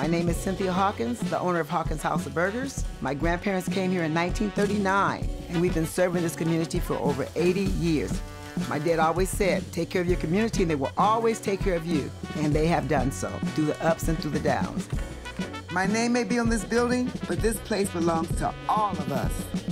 My name is Cynthia Hawkins, the owner of Hawkins House of Burgers. My grandparents came here in 1939, and we've been serving this community for over 80 years. My dad always said, take care of your community and they will always take care of you. And they have done so, through the ups and through the downs. My name may be on this building, but this place belongs to all of us.